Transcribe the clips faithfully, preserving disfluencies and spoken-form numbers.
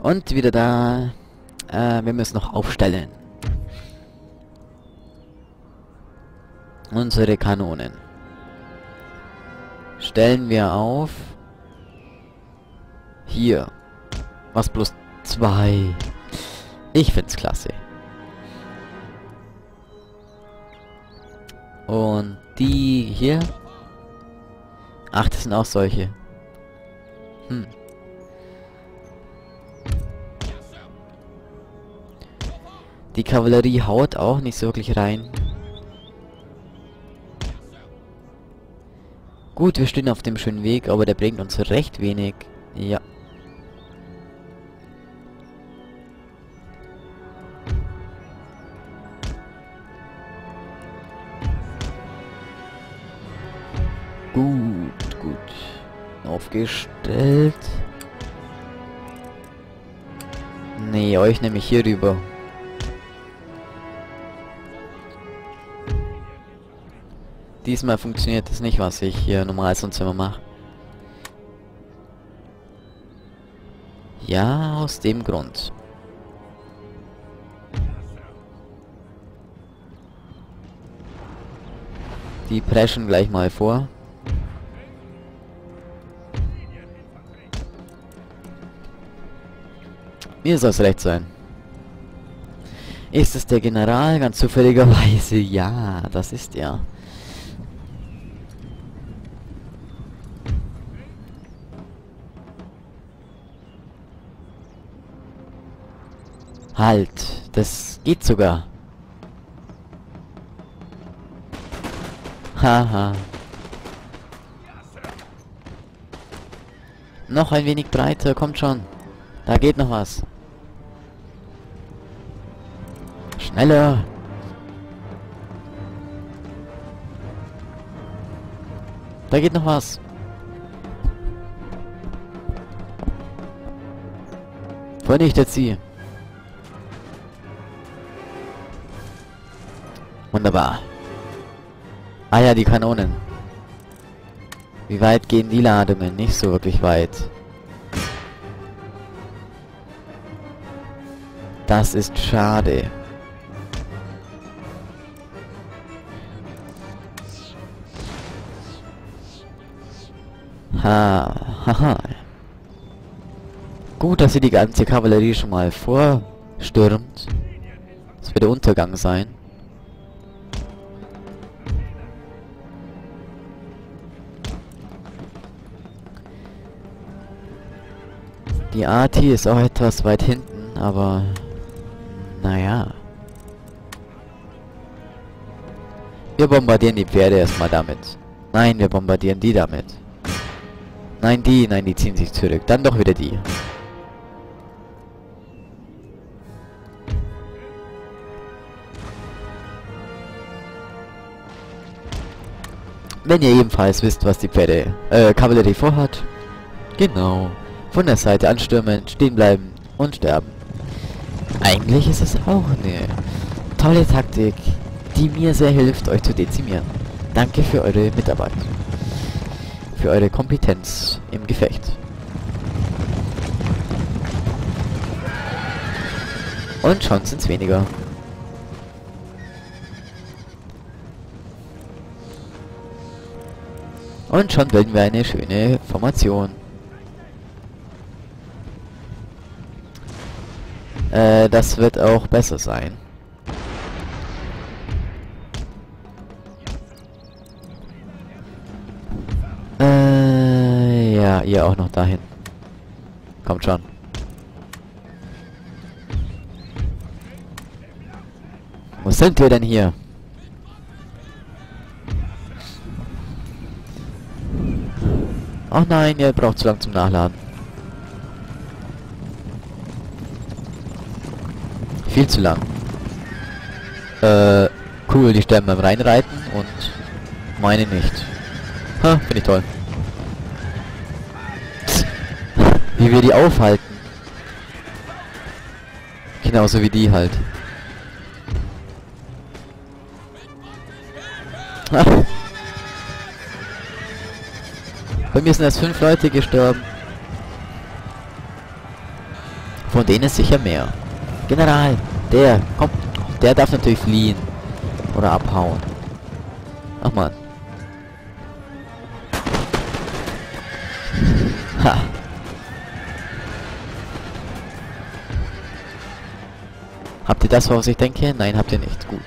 Und wieder da. Äh, wir müssen noch aufstellen. Unsere Kanonen. Stellen wir auf. Hier. Was plus zwei. Ich find's klasse. Und die hier. Ach, das sind auch solche. Hm. Die Kavallerie haut auch nicht so wirklich rein. Gut, wir stehen auf dem schönen Weg, aber der bringt uns recht wenig. Ja. Gut, gut. Aufgestellt. Nee, euch nehme ich hier rüber. Diesmal funktioniert das nicht, was ich hier normal sonst immer mache. Ja, aus dem Grund. Die preschen gleich mal vor. Mir soll es recht sein. Ist es der General? Ganz zufälligerweise. Ja, das ist er. Halt, das geht sogar. Haha. Noch ein wenig breiter, kommt schon. Da geht noch was. Schneller. Da geht noch was. Vernichtet sie. Wunderbar. Ah ja, die Kanonen. Wie weit gehen die Ladungen? Nicht so wirklich weit. Das ist schade. Ha, haha. Gut, dass sie die ganze Kavallerie schon mal vorstürmt. Das wird der Untergang sein. Die Arti ist auch etwas weit hinten, aber naja. Wir bombardieren die Pferde erstmal damit. Nein, wir bombardieren die damit. Nein, die, nein, die ziehen sich zurück. Dann doch wieder die. Wenn ihr ebenfalls wisst, was die Pferde, äh, Kavallerie vorhat. Genau. Von der Seite anstürmen, stehen bleiben und sterben. Eigentlich ist es auch eine tolle Taktik, die mir sehr hilft, euch zu dezimieren. Danke für eure Mitarbeit. Für eure Kompetenz im Gefecht. Und schon sind es weniger. Und schon bilden wir eine schöne Formation. Äh, das wird auch besser sein. Äh, ja, ihr auch noch dahin. Kommt schon. Wo sind wir denn hier? Ach nein, ihr braucht zu lang zum Nachladen. Viel zu lang. Äh, cool, die sterben beim Reinreiten und meine nicht. Ha, finde ich toll. Wie wir die aufhalten. Genauso wie die halt. Bei mir sind erst fünf Leute gestorben. Von denen ist sicher mehr. General, der, komm, der darf natürlich fliehen. Oder abhauen. Ach man. Ha. Habt ihr das, woraus ich denke? Nein, habt ihr nicht. Gut.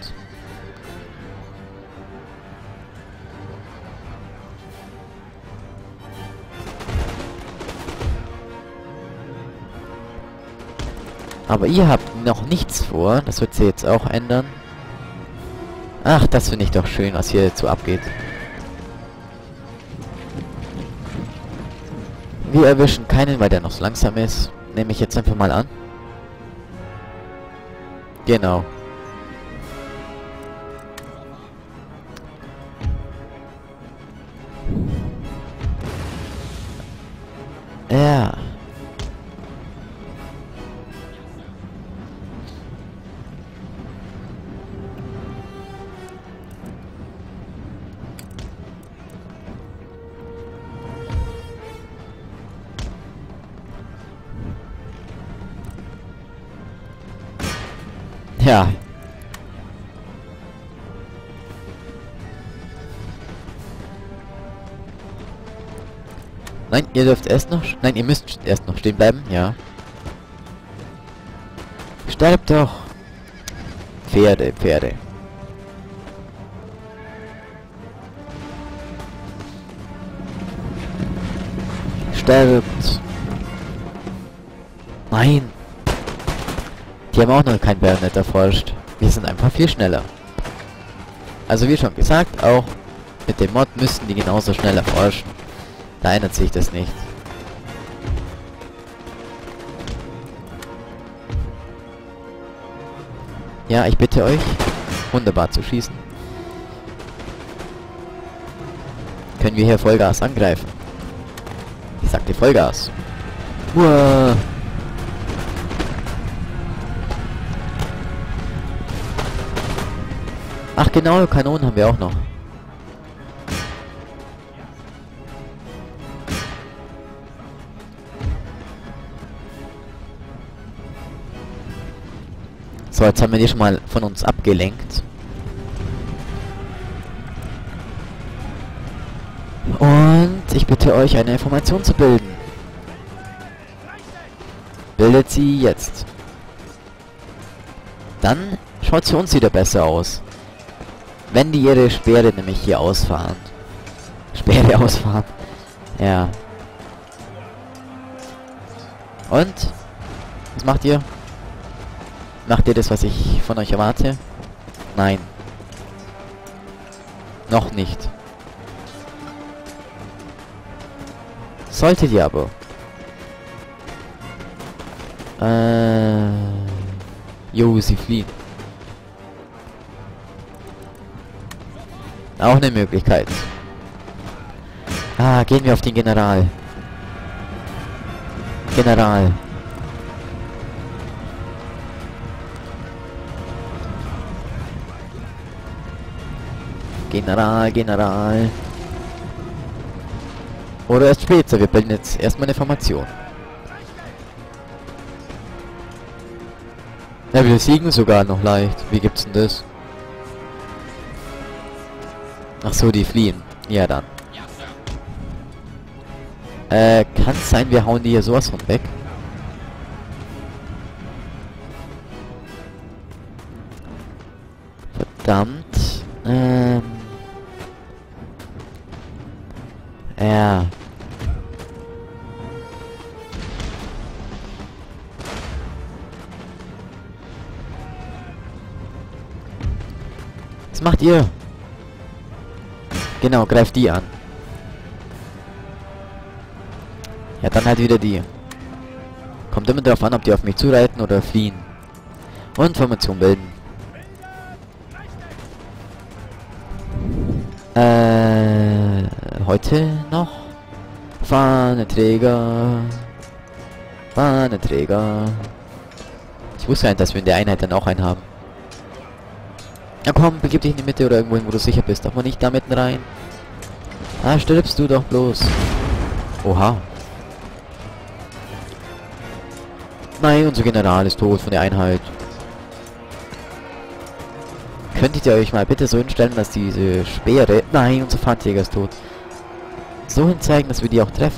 Aber ihr habt noch nichts vor. Das wird sie jetzt auch ändern. Ach, das finde ich doch schön, was hier so abgeht. Wir erwischen keinen, weil der noch so langsam ist. Nehme ich jetzt einfach mal an. Genau. Ja. Ja. Nein, ihr dürft erst noch... Nein, ihr müsst erst noch stehen bleiben. Ja. Sterbt doch. Pferde, Pferde. Sterbt. Nein. Die haben auch noch kein Bayonet erforscht. Wir sind einfach viel schneller. Also wie schon gesagt, auch mit dem Mod müssten die genauso schnell erforschen. Da ändert sich das nicht. Ja, ich bitte euch, wunderbar zu schießen. Können wir hier Vollgas angreifen? Ich sagte Vollgas. Uah. Ach genau, Kanonen haben wir auch noch. So, jetzt haben wir die schon mal von uns abgelenkt. Und ich bitte euch, eine Information zu bilden. Bildet sie jetzt. Dann schaut es für uns wieder besser aus. Wenn die ihre Speere nämlich hier ausfahren. Speere ausfahren. Ja. Und? Was macht ihr? Macht ihr das, was ich von euch erwarte? Nein. Noch nicht. Solltet ihr aber. Äh. Jo, sie fliehen. Auch eine Möglichkeit. Ah, gehen wir auf den General. General. General, General. Oder erst später. Wir bilden jetzt erstmal eine Formation. Ja, wir siegen sogar noch leicht. Wie gibt's denn das? Ach so, die fliehen. Ja, dann. Äh, kann es sein, wir hauen die hier sowas von weg? Verdammt. Ähm. Ja. Was macht ihr? Genau, greift die an. Ja, dann halt wieder die. Kommt immer darauf an, ob die auf mich zureiten oder fliehen. Und Formation bilden. Äh, heute noch? Fahnenträger. Fahnenträger. Ich wusste gar nicht, dass wir in der Einheit dann auch einen haben. Ja komm, begib dich in die Mitte oder irgendwo hin, wo du sicher bist. Darf man nicht da mitten rein? Ah, stirbst du doch bloß. Oha. Nein, unser General ist tot von der Einheit. Könntet ihr euch mal bitte so hinstellen, dass diese Speere... Nein, unser Pfadjäger ist tot. So hinzeigen, dass wir die auch treffen.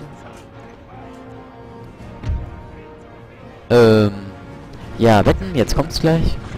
Ähm... Ja, wetten, jetzt kommt's gleich.